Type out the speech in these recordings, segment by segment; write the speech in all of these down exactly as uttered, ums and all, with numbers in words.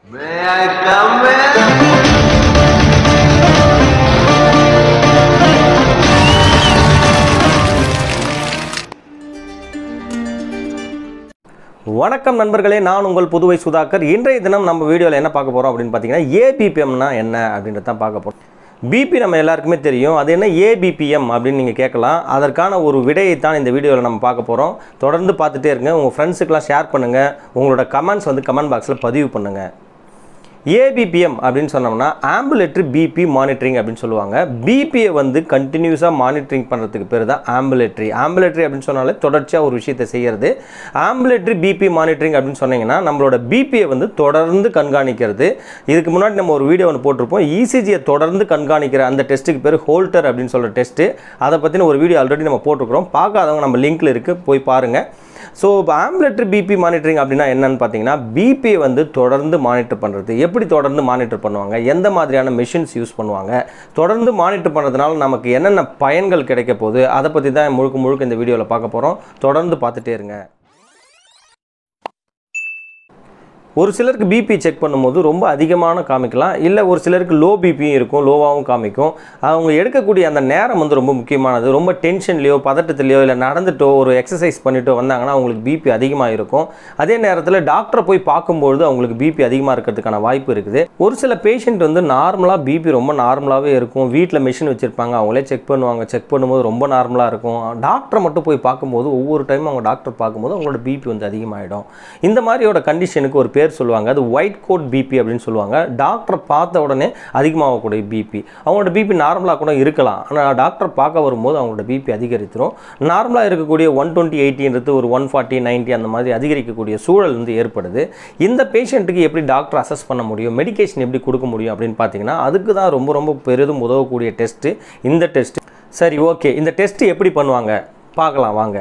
May I come in? வணக்கம் நண்பர்களே, நான் உங்கள் புதுவை சுதாகர். இன்றைய தினம் நம்ம வீடியோவில் என்ன பார்க்க போகிறோம் அப்படின்னு பார்த்தீங்கன்னா, A B P M னா என்ன அப்படின்றத தான் பார்க்க போகிறோம். பிபி நம்ம எல்லாருக்குமே தெரியும், அது என்ன A B P M அப்படின்னு நீங்கள் கேட்கலாம். அதற்கான ஒரு விடையை தான் இந்த வீடியோவில் நம்ம பார்க்க போகிறோம். தொடர்ந்து பார்த்துட்டே இருங்க, உங்கள் ஃப்ரெண்ட்ஸுக்கெலாம் ஷேர் பண்ணுங்கள், உங்களோட கமெண்ட்ஸ் வந்து கமெண்ட் பாக்ஸில் பதிவு பண்ணுங்கள். A B P M அப்படின்னு சொன்னோம்னா ஆம்புலேட்டரி பிபி மானிட்டரிங் அப்படின்னு சொல்லுவாங்க. பிபியை வந்து கண்டினியூஸாக மானிட்டரிங் பண்ணுறதுக்கு பேர் தான் ஆம்புலேட்டரி. ஆம்புலேட்டரி அப்படின்னு சொன்னாலே தொடர்ச்சியாக ஒரு விஷயத்தை செய்கிறது. ஆம்புலேட்டரி பிபி மானிட்டரிங் அப்படின்னு சொன்னீங்கன்னா நம்மளோட பிபியை வந்து தொடர்ந்து கண்காணிக்கிறது. இதுக்கு முன்னாடி நம்ம ஒரு வீடியோ ஒன்று போட்டிருப்போம், இசிஜியை தொடர்ந்து கண்காணிக்கிற அந்த டெஸ்ட்டுக்கு பேர் ஹோல்டர் அப்படின்னு சொல்கிற டெஸ்ட்டு. அதை பற்றின ஒரு வீடியோ ஆல்ரெடி நம்ம போட்டிருக்கிறோம். பார்க்காதவங்க நம்ம லிங்க்கில் இருக்குது, போய் பாருங்கள். ஸோ இப்போ ஆம்புலேட்டரி பிபி மானிட்டரிங் அப்படின்னா என்னன்னு பார்த்தீங்கன்னா, பிபியை வந்து தொடர்ந்து மானிட்டர் பண்ணுறது. எப்படி தொடர்ந்து மானிட்டர் பண்ணுவாங்க, எந்த மாதிரியான மெஷின்ஸ் யூஸ் பண்ணுவாங்க, தொடர்ந்து மானிட்டர் பண்ணுறதுனால நமக்கு என்னென்ன பயன்கள் கிடைக்க போகுது, அதை பற்றி தான் முழுக்க முழுக்க இந்த வீடியோவில் பார்க்க போகிறோம். தொடர்ந்து பார்த்துட்டே இருங்க. ஒரு சிலருக்கு பிபி செக் பண்ணும்போது ரொம்ப அதிகமான காமிக்கலாம், இல்லை ஒரு சிலருக்கு லோ பிபியும் இருக்கும், லோவாகவும் காமிக்கும். அவங்க எடுக்கக்கூடிய அந்த நேரம் வந்து ரொம்ப முக்கியமானது. ரொம்ப டென்ஷன்லையோ பதட்டத்துலையோ இல்லை நடந்துட்டோ ஒரு எக்ஸசைஸ் பண்ணிட்டோ வந்தாங்கன்னா அவங்களுக்கு பிபி அதிகமாக இருக்கும். அதே நேரத்தில் டாக்டரை போய் பார்க்கும்பொழுது அவங்களுக்கு பிபி அதிகமாக இருக்கிறதுக்கான வாய்ப்பு இருக்குது. ஒரு சில பேஷண்ட் வந்து நார்மலாக பிபி ரொம்ப நார்மலாகவே இருக்கும், வீட்டில் மிஷின் வச்சுருப்பாங்க, அவங்களே செக் பண்ணுவாங்க. செக் பண்ணும்போது ரொம்ப நார்மலாக இருக்கும். டாக்டரை மட்டும் போய் பார்க்கும்போது ஒவ்வொரு டைமும் அவங்க டாக்டர் பார்க்கும்போது அவங்களோட பிபி வந்து அதிகமாகிடும். இந்த மாதிரியோட கண்டிஷனுக்கு ஒரு பேர் சொல்லுவாங்க, அது ஒயிட் கோட் பிபி அப்படின்னு சொல்லுவாங்க. டாக்டரை பார்த்த உடனே அதிகமாகக்கூடிய பிபி. அவங்களோட பிபி நார்மலாக கூட இருக்கலாம், ஆனால் டாக்டர் பார்க்க வரும்போது அவங்களோட பிபி அதிகரித்துரும். நார்மலாக இருக்கக்கூடிய ஒன் டுவெண்ட்டி எயிட்டின்றது ஒரு ஒன் ஃபார்ட்டி நைன்ட்டி அந்த மாதிரி அதிகரிக்கக்கூடிய சூழல் வந்து ஏற்படுது. இந்த பேஷண்ட்டுக்கு எப்படி டாக்டர் அசஸ் பண்ண முடியும், மெடிகேஷன் எப்படி கொடுக்க முடியும் அப்படின்னு பார்த்தீங்கன்னா, அதுக்கு தான் ரொம்ப ரொம்ப பெரிதும் உதவக்கூடிய டெஸ்ட்டு இந்த டெஸ்ட்டு. சரி, ஓகே, இந்த டெஸ்ட்டு எப்படி பண்ணுவாங்க பார்க்கலாம் வாங்க.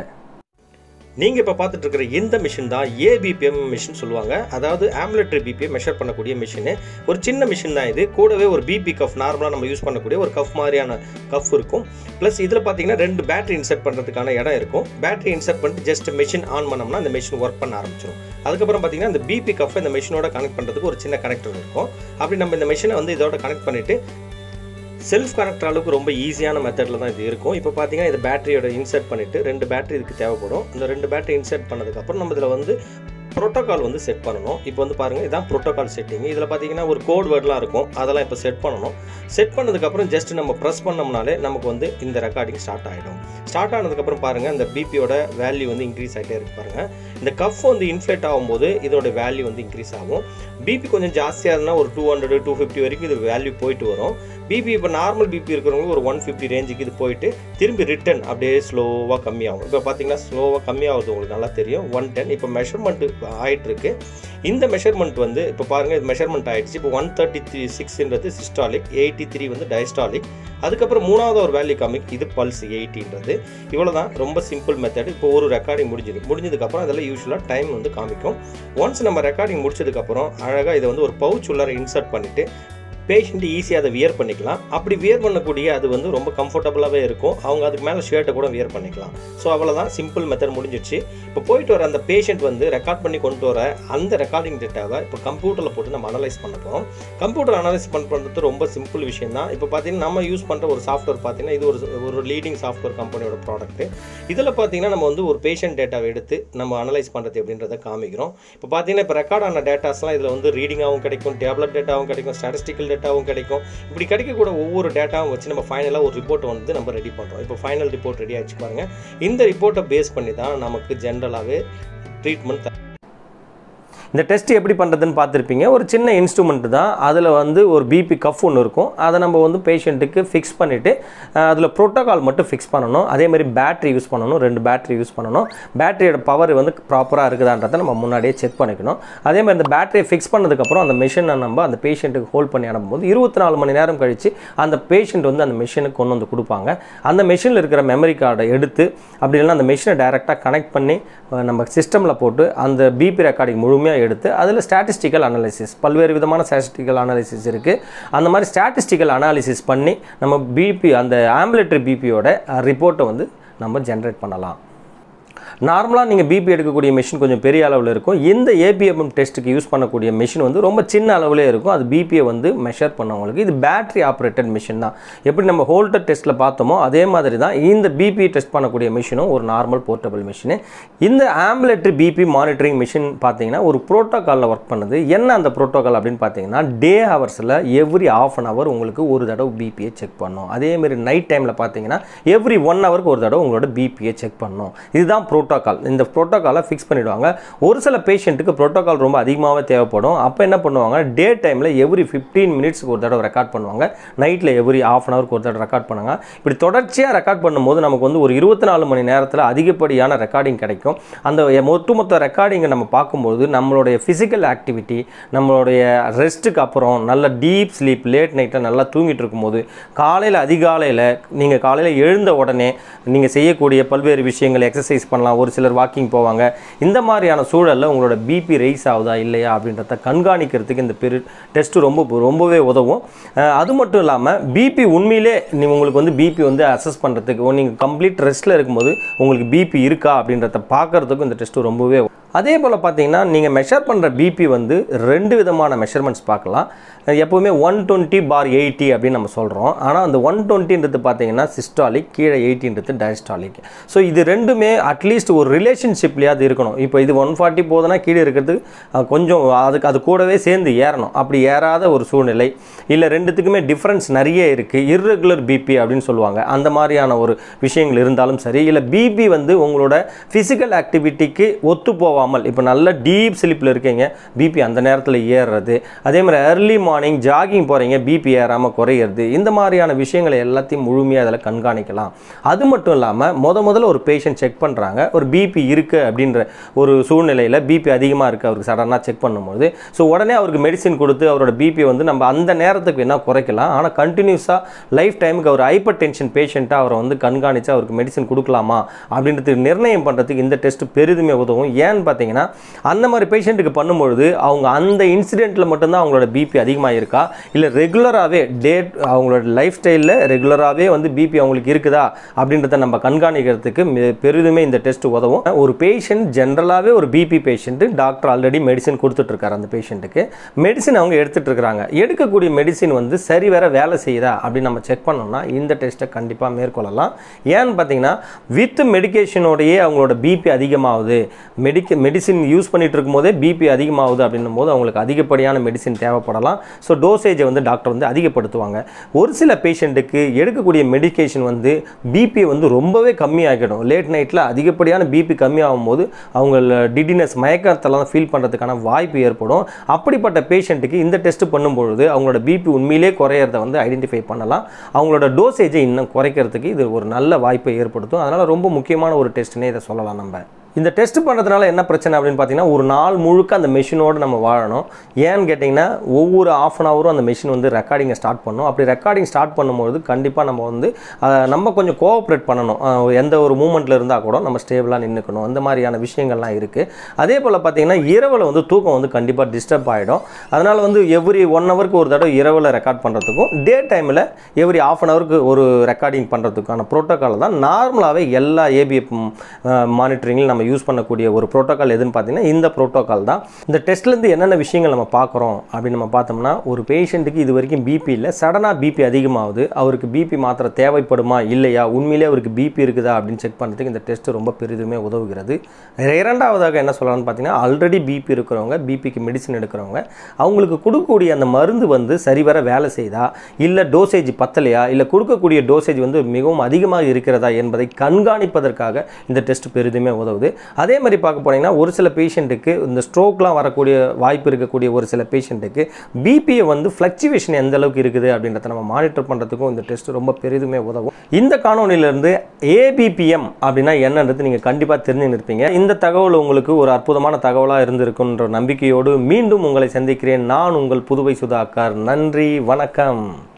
நீங்கள் இப்போ பார்த்துட்டு இருக்கிற இந்த மிஷின் தான் A B P M machine சொல்லுவாங்க. அதாவது ஆம்புலேட்டரி பிபியை மெஷர் பண்ணக்கூடிய மிஷின். ஒரு சின்ன மிஷின் தான் இது. கூடவே ஒரு பிபி கஃப், நார்மலாக நம்ம யூஸ் பண்ணக்கூடிய ஒரு கஃப் மாதிரியான கஃப் இருக்கும். ப்ளஸ் இதில் பார்த்தீங்கன்னா ரெண்டு பேட்டரி இன்சர்ட் பண்ணுறதுக்கான இடம் இருக்கும். பேட்டரி இன்சர்ட் பண்ணிட்டு ஜஸ்ட் மிஷின் ஆன் பண்ணோம்னா அந்த மிஷின் ஒர்க் பண்ண ஆரம்பிச்சிடும். அதுக்கப்புறம் பார்த்தீங்கன்னா இந்த பிபி கஃப் இந்த மிஷினோட கனெக்ட் பண்ணுறதுக்கு ஒரு சின்ன கனெக்டர் இருக்கும். அப்படி நம்ம இந்த மிஷினை வந்து இதோட கனெக்ட் பண்ணிவிட்டு செல்ஃப் கனெக்டர் அளவுக்கு ரொம்ப ஈஸியான மெத்தடில் தான் இது இருக்கும். இப்போ பார்த்தீங்கன்னா இது பேட்டரியோட இன்சர்ட் பண்ணிவிட்டு ரெண்டு பேட்டரி இதுக்கு தேவைப்படும். இந்த ரெண்டு பேட்டரி இன்சர்ட் பண்ணதுக்கப்புறம் நம்ம இதில் வந்து ப்ரோட்டோகால் வந்து செட் பண்ணணும். இப்போ வந்து பாருங்கள், இதுதான் ப்ரோட்டோகால் செட்டிங். இதில் பார்த்தீங்கன்னா ஒரு கோட் வேர்ட்லாம் இருக்கும், அதெல்லாம் இப்போ செட் பண்ணணும். செட் பண்ணதுக்கப்புறம் ஜஸ்ட் நம்ம ப்ரெஸ் பண்ணோம்னாலே நமக்கு வந்து இந்த ரெக்கார்டிங் ஸ்டார்ட் ஆகிடும். ஸ்டார்ட் ஆனதுக்கப்புறம் பாருங்கள், இந்த பிபியோட வேல்யூ வந்து இன்க்ரீஸ் ஆகிட்டே இருக்கு பாருங்கள். இந்த கஃப் வந்து இன்ஃப்ளேட் ஆகும்போது இதோட வேல்யூ வந்து இன்க்ரீஸ் ஆகும். பிபி கொஞ்சம் ஜாஸ்தியாக இருந்தால் ஒரு டூ ஹண்ட்ரட் டூ ஃபிஃப்டி வரைக்கும் இது வேல்யூ போயிட்டு வரும். பிபி இப்போ நார்மல் பிபி இருக்கிறவங்களுக்கு ஒரு ஒன் ஃபிஃப்டி ரேஞ்சுக்கு இது போயிட்டு திரும்பி ரிட்டன் அப்படியே ஸ்லோவாக கம்மியாகும். இப்போ பார்த்தீங்கன்னா ஸ்லோவாக கம்மியாகுது, உங்களுக்கு நல்லா தெரியும். ஒன் டென் இப்போ மெஷர்மெண்ட்டு ஆகிட்டு இருக்கு. இந்த மெஷர்மெண்ட் வந்து இப்போ பாருங்கள், இது மெஷர்மெண்ட் ஆகிடுச்சு. இப்போ ஒன் தேர்ட்டி த்ரீ சிக்ஸ்ன்றது சிஸ்டாலிக், எயிட்டி த்ரீ வந்து டயஸ்டாலிக். அதுக்கப்புறம் மூணாவது ஒரு வேல்யூ காமிக், இது பல்ஸ் எயிட்டின்றது. இவ்வளோ தான், ரொம்ப சிம்பிள் மெத்தட். இப்போ ஒரு ரெக்கார்டிங் முடிஞ்சுது. முடிஞ்சதுக்கப்புறம் அதெல்லாம் யூஸ்வலாக டைம் வந்து காமிக்கும். ஒன்ஸ் நம்ம ரெக்கார்டிங் முடிச்சதுக்கப்புறம் அழகாக இதை வந்து ஒரு பவுச் உள்ளார இன்சர்ட் பண்ணிவிட்டு பேஷண்ட் ஈஸியாக அதை வியர் பண்ணிக்கலாம். அப்படி வியர் பண்ணக்கூடிய அது வந்து ரொம்ப கம்ஃபர்டபுளாகவே இருக்கும். அவங்க அதுக்கு மேலே ஷர்ட்டை கூட வியர் பண்ணிக்கலாம். ஸோ அவ்வளோதான், சிம்பிள் மெத்தட் முடிஞ்சிடுச்சு. இப்போ போயிட்டு வர அந்த பேஷண்ட் வந்து ரெக்கார்ட் பண்ணி கொண்டு வர அந்த ரெக்கார்டிங் டேட்டாவை இப்போ கம்ப்யூட்டரில் போட்டு நம்ம அனலைஸ் பண்ண போகிறோம். கம்ப்யூட்டர் அனலைஸ் பண்ணுறது ரொம்ப சிம்பிள் விஷயம் தான். இப்போ பார்த்தீங்கன்னா நம்ம யூஸ் பண்ணுற ஒரு சாஃப்ட்வேர் பார்த்தீங்கன்னா இது ஒரு ஒரு லீடிங் சாஃப்ட்வேர் கம்பெனியோட ப்ராடக்ட்டு. இதில் பார்த்தீங்கன்னா நம்ம வந்து ஒரு பேஷண்ட் டேட்டாவை எடுத்து நம்ம அனலைஸ் பண்ணுறது அப்படின்றத காமிக்கிறோம். இப்போ பார்த்தீங்கன்னா இப்போ ரெக்கார்ட் ஆன டேட்டாஸ்லாம் இதில் வந்து ரீடிங்காகவும் கிடைக்கும், டேப்லெட் டேட்டாவும் கிடைக்கும், ஸ்டாட்டிஸ்டிக்கல் டேட்டாவும் கிடைக்கும். இப்படி கிடைக்கக்கூட ஒவ்வொரு டேட்டாவும் வச்சு நம்ம ஃபைனலாக ஒரு ரிப்போர்ட்டை வந்து நம்ம ரெடி பண்ணுறோம். இப்போ ஃபைனல் ரிப்போர்ட் ரெடி ஆகிடுச்சு பாருங்கள். இந்த ரிப்போர்ட்டை பேஸ் பண்ணி தான் நமக்கு ஜென்ரலாகவே ட்ரீட்மெண்ட். இந்த டெஸ்ட் எப்படி பண்ணுறதுன்னு பார்த்துருப்பீங்க. ஒரு சின்ன இன்ஸ்ட்ருமெண்ட் தான், அதில் வந்து ஒரு பிபி கஃப் ஒன்று இருக்கும். அதை நம்ம வந்து பேஷண்ட்டுக்கு ஃபிக்ஸ் பண்ணிவிட்டு அதில் ப்ரோட்டோகால் மட்டும் ஃபிக்ஸ் பண்ணணும். அதே மாதிரி பேட்ரி யூஸ் பண்ணணும், ரெண்டு பேட்ரி யூஸ் பண்ணணும். பேட்டரியோட பவர் வந்து ப்ராப்பராக இருக்குதான்றதை நம்ம முன்னாடியே செக் பண்ணிக்கணும். அதே மாதிரி இந்த பேட்டரியை ஃபிக்ஸ் பண்ணதுக்கப்புறம் அந்த மிஷினை நம்ம அந்த பேஷண்ட்டுக்கு ஹோல்ட் பண்ணி அனுப்பும்போது இருபத்தி நாலு மணி நேரம் கழித்து அந்த பேஷண்ட் வந்து அந்த மிஷினுக்கு கொண்டு வந்து கொடுப்பாங்க. அந்த மிஷினில் இருக்கிற மெமரி கார்டை எடுத்து அப்படி இல்லைன்னா அந்த மிஷினை டைரெக்டாக கனெக்ட் பண்ணி நம்ம சிஸ்டமில் போட்டு அந்த பிபி ரெக்கார்டிங் முழுமையாக எடுத்து அதில் ஸ்டாட்டிஸ்டிக்கல் அனாலிசிஸ், பல்வேறு விதமான ஸ்டாட்டிஸ்டிக்கல் அனாலிசிஸ் இருக்குது. அந்த மாதிரி ஸ்டாட்டிஸ்டிக்கல் அனாலிசிஸ் பண்ணி நம்ம பிபி அந்த ஆம்புலேட்டரி பிபியோட ரிப்போர்ட்டை வந்து நம்ம ஜென்ரேட் பண்ணலாம். நார்மலாக நீங்கள் பிபி எடுக்கக்கூடிய மிஷின் கொஞ்சம் பெரிய அளவில் இருக்கும். இந்த ஏபிஎம் டெஸ்ட்டுக்கு யூஸ் பண்ணக்கூடிய மிஷின் வந்து ரொம்ப சின்ன அளவிலே இருக்கும். அது பிபியை வந்து மெஷர் பண்ணவங்களுக்கு. இது பேட்டரி ஆப்ரேட்டட் மிஷின் தான். எப்படி நம்ம ஹோல்டர் டெஸ்ட்டில் பார்த்தோமோ அதே மாதிரி தான் இந்த பிபி டெஸ்ட் பண்ணக்கூடிய மிஷினும் ஒரு நார்மல் போர்ட்டபிள் மிஷினு. இந்த ஆம்புலேட்டரி பிபி மானிட்டரிங் மிஷின் பார்த்தீங்கன்னா ஒரு ப்ரோட்டோக்காலில் ஒர்க் பண்ணுது. என்ன அந்த ப்ரோட்டோக்கால் அப்படின்னு பார்த்தீங்கன்னா டே ஹவர்ஸில் எவ்ரி ஆஃப் அன் ஹவர் உங்களுக்கு ஒரு தடவை பிபியை செக் பண்ணும். அதேமாரி நைட் டைமில் பார்த்தீங்கன்னா எவ்ரி ஒன் ஹவருக்கு ஒரு தடவை உங்களோட பிபியை செக் பண்ணும். இதுதான் ப்ரோட்டோக்கால். இந்த ப்ரோட்டோக்காலை ஃபிக்ஸ் பண்ணிவிடுவாங்க. ஒரு சில பேஷண்ட்டுக்கு ப்ரோட்டோக்கால் ரொம்ப அதிகமாகவே தேவைப்படும். அப்போ என்ன பண்ணுவாங்க, டே டைமில் எவ்ரி ஃபிஃப்டீன் மினிட்ஸ்க்கு ஒரு தடவை ரெக்கார்ட் பண்ணுவாங்க. நைட்டில் எவ்ரி ஆஃப் அன் ஹவருக்கு ஒரு தடவை ரெக்கார்ட் பண்ணுவாங்க. இப்படி தொடர்ச்சியாக ரெக்கார்ட் பண்ணும்போது நமக்கு வந்து ஒரு இருபத்தி நாலு மணி நேரத்தில் அதிகப்படியான ரெக்கார்டிங் கிடைக்கும். அந்த ஒட்டுமொத்த ரெக்கார்டிங்கை நம்ம பார்க்கும்போது நம்மளுடைய ஃபிசிக்கல் ஆக்டிவிட்டி, நம்மளுடைய ரெஸ்ட்டுக்கு அப்புறம் நல்ல டீப் ஸ்லீப், லேட் நைட்டில் நல்லா தூங்கிட்டு இருக்கும்போது காலையில் அதிகாலையில் நீங்கள் காலையில் எழுந்த உடனே நீங்கள் செய்யக்கூடிய பல்வேறு விஷயங்கள், எக்ஸசைஸ் பண்ணலாம், ஒரு சிலர் வாக்கிங் போவாங்க. இந்த மாதிரியான சூழலில் உங்களோட பிபி ரைஸ் ஆகுதா இல்லையா அப்படின்றத கண்காணிக்கிறதுக்கு இந்த பெரு டெஸ்ட்டு ரொம்ப ரொம்பவே உதவும். அது மட்டும் இல்லாமல் பிபி உண்மையிலே நீ உங்களுக்கு வந்து பிபி வந்து அசஸ் பண்ணுறதுக்கு, நீங்கள் கம்ப்ளீட் ரெஸ்ட்டில் இருக்கும்போது உங்களுக்கு பிபி இருக்கா அப்படின்றத பார்க்குறதுக்கும் இந்த டெஸ்ட்டு ரொம்பவே. அதே போல் பார்த்தீங்கன்னா நீங்கள் மெஷர் பண்ணுற பிபி வந்து ரெண்டு விதமான மெஷர்மெண்ட்ஸ் பார்க்கலாம். எப்போவுமே ஒன் டுவெண்ட்டி பார் எயிட்டி அப்படின்னு நம்ம சொல்கிறோம். ஆனால் அந்த ஒன் டுவெண்ட்டின்றது பார்த்தீங்கன்னா சிஸ்டாலிக், கீழே எயிட்டின்றது டயஸ்டாலிக். ஸோ இது ரெண்டுமே அட்லீஸ்ட் ஒரு ரிலேஷன்ஷிப்லேயாவது இருக்கணும். இப்போ இது ஒன் ஃபார்ட்டி போதுன்னா கீழே இருக்கிறது கொஞ்சம் அதுக்கு அது கூடவே சேர்ந்து ஏறணும். அப்படி ஏறாத ஒரு சூழ்நிலை இல்லை, ரெண்டுத்துக்குமே டிஃப்ரென்ஸ் நிறைய இருக்குது, இர்ரெகுலர் பிபி அப்படின்னு சொல்லுவாங்க. அந்த மாதிரியான ஒரு விஷயங்கள் இருந்தாலும் சரி, இல்லை பிபி வந்து உங்களோட ஃபிசிக்கல் ஆக்டிவிட்டிக்கு ஒத்து போவாமல், இப்போ நல்ல டீப் ஸ்லீப்பில் இருக்கீங்க, பிபி அந்த நேரத்தில் ஏறுறது, அதே மாதிரி ஏர்லி மார்னிங் ஜாகிங் போகிறீங்க, பிபி ஏறாமல் குறையிறது, இந்த மாதிரியான விஷயங்களை எல்லாத்தையும் முழுமையாக அதில் கண்காணிக்கலாம். அது மட்டும் இல்லாமல் முத முதல்ல ஒரு பேஷண்ட் செக் பண்ணுறாங்க, ஒரு பிபி இருக்குது அப்படின்ற ஒரு சூழ்நிலையில் பிபி அதிகமாக இருக்குது அவருக்கு சடனாக செக் பண்ணும்போது, ஸோ உடனே அவருக்கு மெடிசின் கொடுத்து அவரோட பிபி வந்து நம்ம அந்த நேரத்துக்கு என்ன குறைக்கலாம். ஆனால் கண்டினியூஸாக லைஃப் டைமுக்கு அவர் ஹைப்பர் டென்ஷன் பேஷண்ட்டாக அவரை வந்து கண்காணித்து அவருக்கு மெடிசின் கொடுக்கலாமா அப்படின்றது நிர்ணயம் பண்ணுறதுக்கு இந்த டெஸ்ட் பெரிதுமே உதவும். ஏன்னு பார்த்தீங்கன்னா அந்த மாதிரி பேஷண்ட்டுக்கு பண்ணும்பொழுது அவங்க அந்த இன்சிடென்ட்டில் மட்டும்தான் அவங்களோட பிபி அதிகமாக இருக்கா, இல்லை ரெகுலராகவே டேட் அவங்களோட லைஃப் ஸ்டைலில் ரெகுலராகவே வந்து பிபி அவங்களுக்கு இருக்குதா அப்படின்றத நம்ம கண்காணிக்கிறதுக்கு பெரிதுமே இந்த டெஸ்ட் உதவும். ஒரு பேஷண்ட் ஜென்ரலாகவே ஒரு BP patient, doctor already medicine கொடுத்துட்ருக்காரு, அந்த பேஷண்ட்டுக்கு மெடிசின் அவங்க எடுத்துகிட்டு இருக்கிறாங்க. எடுக்கக்கூடிய மெடிசின் வந்து சரி வேற வேலை செய்யுதா அப்படின்னு நம்ம செக் பண்ணோம்னா இந்த டெஸ்ட்டை கண்டிப்பாக மேற்கொள்ளலாம். ஏன்னு பார்த்தீங்கன்னா வித் மெடிக்கேஷனோடையே அவங்களோட பிபி அதிகமாகுது, மெடிக்க மெடிசின் யூஸ் பண்ணிட்டு இருக்கும்போதே பிபி அதிகமாகுது அப்படின்னும் போது அவங்களுக்கு அதிகப்படியான மெடிசின் தேவைப்படலாம். ஸோ டோசேஜை வந்து டாக்டர் வந்து அதிகப்படுத்துவாங்க. ஒரு சில பேஷண்ட்டுக்கு எடுக்கக்கூடிய மெடிக்கேஷன் வந்து பிபி வந்து ரொம்பவே கம்மியாகிடும். லேட் நைட்டில் அதிகப்படியான பிபி கம்மியாகும் போது அவங்க டிடினஸ், மயக்கத்தெல்லாம் ஃபீல் பண்ணுறதுக்கான வாய்ப்பு ஏற்படும். அப்படிப்பட்ட பேஷண்ட்டுக்கு இந்த டெஸ்ட் பண்ணும்பொழுது அவங்களோட பிபி உண்மையிலே குறையிறத வந்து ஐடென்டிஃபை பண்ணலாம். அவங்களோட டோசேஜை இன்னும் குறைக்கிறதுக்கு இது ஒரு நல்ல வாய்ப்பை ஏற்படுத்தும். அதனால் ரொம்ப முக்கியமான ஒரு டெஸ்ட்னே இதை சொல்லலாம். நம்ம இந்த டெஸ்ட் பண்ணுறதுனால என்ன பிரச்சனை அப்படின்னு பார்த்தீங்கன்னா ஒரு நாள் முழுக்க அந்த மெஷினோடு நம்ம வாழணும். ஏன்னு கேட்டிங்கன்னா ஒவ்வொரு ஆஃப் அன் ஹவரும் அந்த மெஷின் வந்து ரெக்கார்டிங்கை ஸ்டார்ட் பண்ணணும். அப்படி ரெக்கார்டிங் ஸ்டார்ட் பண்ணும்போது கண்டிப்பாக நம்ம வந்து நம்ம கொஞ்சம் கோஆப்ரேட் பண்ணணும். எந்த ஒரு மூமெண்ட்டில் இருந்தால் கூட நம்ம ஸ்டேபிளாக நின்றுக்கணும். அந்த மாதிரியான விஷயங்கள்லாம் இருக்குது. அதே போல் பார்த்தீங்கன்னா இரவில் வந்து தூக்கம் வந்து கண்டிப்பாக டிஸ்டர்ப் ஆகிடும். அதனால் வந்து எவ்ரி ஒன் ஹவருக்கு ஒரு தடவை இரவில் ரெக்கார்ட் பண்ணுறதுக்கும் டே டைமில் எவ்ரி ஆஃப் அன் ஹவருக்கு ஒரு ரெக்கார்டிங் பண்ணுறதுக்கான ப்ரோட்டோக்கால் தான் நார்மலாகவே எல்லா ஏபிஎம் மானிட்டரிங்கில் நம்ம யூஸ் பண்ணக்கூடிய ஒரு ப்ரோட்டோக்கால் எதுன்னு பார்த்தீங்கன்னா இந்த ப்ரோட்டோக்கால் தான். இந்த டெஸ்ட்லேருந்து என்னென்ன விஷயங்கள் நம்ம பார்க்குறோம் அப்படின்னு நம்ம பார்த்தோம்னா ஒரு பேஷண்ட்டுக்கு இது வரைக்கும் பிபி இல்லை, சடனாக பிபி அதிகமாகுது, அவருக்கு பிபி மாத்திரை தேவைப்படுமா இல்லையா, உண்மையிலே அவருக்கு பிபி இருக்குதா அப்படின்னு செக் பண்ணுறதுக்கு இந்த டெஸ்ட் ரொம்ப பெரிதுமே உதவுகிறது. இரண்டாவதாக என்ன சொல்லலாம்னு பார்த்தீங்கன்னா ஆல்ரெடி பிபி இருக்கிறவங்க, பிபிக்கு மெடிசின் எடுக்கிறவங்க, அவங்களுக்கு கொடுக்கக்கூடிய அந்த மருந்து வந்து சரிவர வேலை செய்தா, இல்லை டோசேஜ் பத்தலையா, இல்லை கொடுக்கக்கூடிய டோசேஜ் வந்து மிகவும் அதிகமாக இருக்கிறதா என்பதை கண்காணிப்பதற்காக இந்த டெஸ்ட் பெரிதுமே உதவுது. அதே மாதிரி பார்க்க போனீங்கன்னா ஒரு சில பேஷண்ட்டுக்கு இந்த ஸ்ட்ரோக்லாம் வரக்கூடிய வாய்ப்பு இருக்கக்கூடிய ஒரு சில பேஷண்ட்டுக்கு பிபியை வந்து ஃப்ளக்சுவேஷன் எந்த அளவுக்கு இருக்குது அப்படின்றத நம்ம மானிட்டர் பண்ணுறதுக்கும் இந்த டெஸ்ட் ரொம்ப பெரிதுமே உதவும். இந்த காணொலியிலிருந்து ஏபிபிஎம் அப்படின்னா என்னன்றது நீங்கள் கண்டிப்பாக தெரிஞ்சுன்னு இருப்பீங்க. இந்த தகவல் உங்களுக்கு ஒரு அற்புதமான தகவலாக இருந்திருக்குன்ற நம்பிக்கையோடு மீண்டும் உங்களை சந்திக்கிறேன். நான் உங்கள் புதுவை சுதாகர். நன்றி, வணக்கம்.